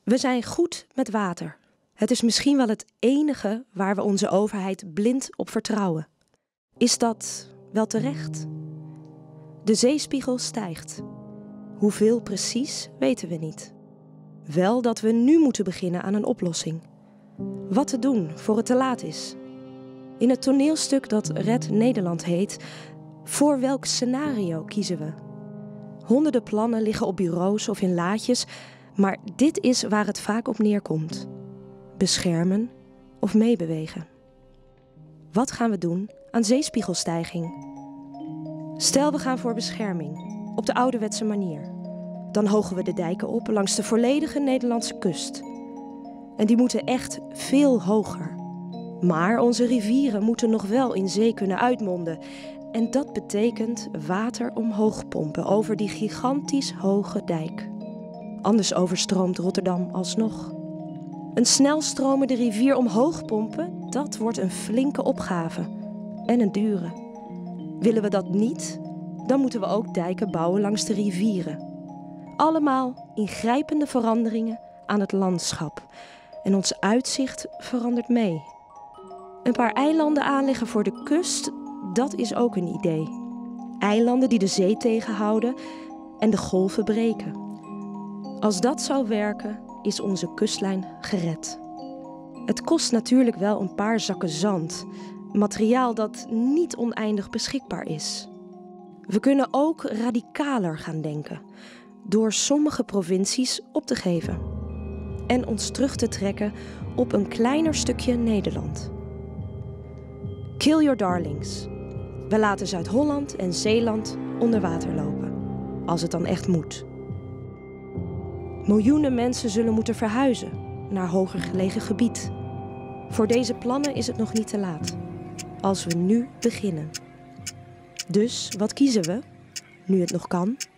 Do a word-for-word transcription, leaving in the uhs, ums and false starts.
We zijn goed met water. Het is misschien wel het enige waar we onze overheid blind op vertrouwen. Is dat wel terecht? De zeespiegel stijgt. Hoeveel precies weten we niet. Wel dat we nu moeten beginnen aan een oplossing. Wat te doen voor het te laat is. In het toneelstuk dat Red Nederland heet, voor welk scenario kiezen we? Honderden plannen liggen op bureaus of in laadjes, maar dit is waar het vaak op neerkomt. Beschermen of meebewegen. Wat gaan we doen aan zeespiegelstijging? Stel we gaan voor bescherming, op de ouderwetse manier. Dan hogen we de dijken op langs de volledige Nederlandse kust. En die moeten echt veel hoger. Maar onze rivieren moeten nog wel in zee kunnen uitmonden. En dat betekent water omhoog pompen over die gigantisch hoge dijk. Anders overstroomt Rotterdam alsnog. Een snelstromende rivier omhoog pompen, dat wordt een flinke opgave. En een dure. Willen we dat niet, dan moeten we ook dijken bouwen langs de rivieren. Allemaal ingrijpende veranderingen aan het landschap. En ons uitzicht verandert mee. Een paar eilanden aanleggen voor de kust, dat is ook een idee. Eilanden die de zee tegenhouden en de golven breken. Als dat zou werken, is onze kustlijn gered. Het kost natuurlijk wel een paar zakken zand. Materiaal dat niet oneindig beschikbaar is. We kunnen ook radicaler gaan denken. Door sommige provincies op te geven. En ons terug te trekken op een kleiner stukje Nederland. Kill your darlings. We laten Zuid-Holland en Zeeland onder water lopen. Als het dan echt moet. Miljoenen mensen zullen moeten verhuizen naar hoger gelegen gebied. Voor deze plannen is het nog niet te laat. Als we nu beginnen. Dus wat kiezen we, nu het nog kan?